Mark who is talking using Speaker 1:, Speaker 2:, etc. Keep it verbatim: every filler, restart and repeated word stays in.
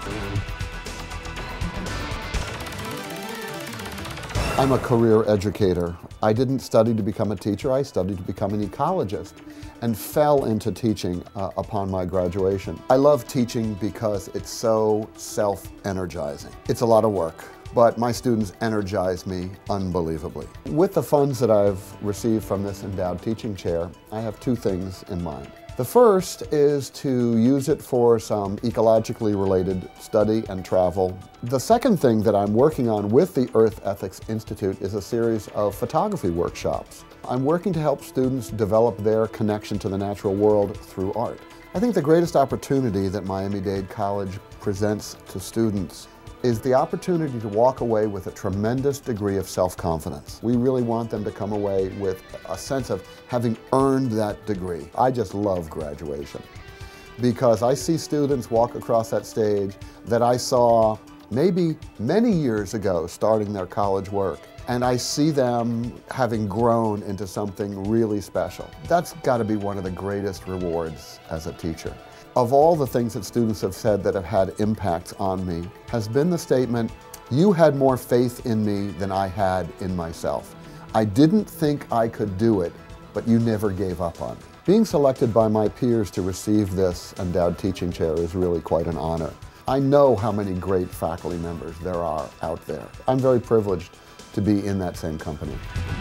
Speaker 1: I'm a career educator. I didn't study to become a teacher, I studied to become an ecologist and fell into teaching uh, upon my graduation. I love teaching because it's so self-energizing. It's a lot of work, but my students energize me unbelievably. With the funds that I've received from this endowed teaching chair, I have two things in mind. The first is to use it for some ecologically related study and travel. The second thing that I'm working on with the Earth Ethics Institute is a series of photography workshops. I'm working to help students develop their connection to the natural world through art. I think the greatest opportunity that Miami-Dade College presents to students is the opportunity to walk away with a tremendous degree of self-confidence. We really want them to come away with a sense of having earned that degree. I just love graduation because I see students walk across that stage that I saw maybe many years ago starting their college work, and I see them having grown into something really special. That's got to be one of the greatest rewards as a teacher. Of all the things that students have said that have had impact on me has been the statement, "You had more faith in me than I had in myself. I didn't think I could do it, but you never gave up on me." Being selected by my peers to receive this endowed teaching chair is really quite an honor. I know how many great faculty members there are out there. I'm very privileged to be in that same company.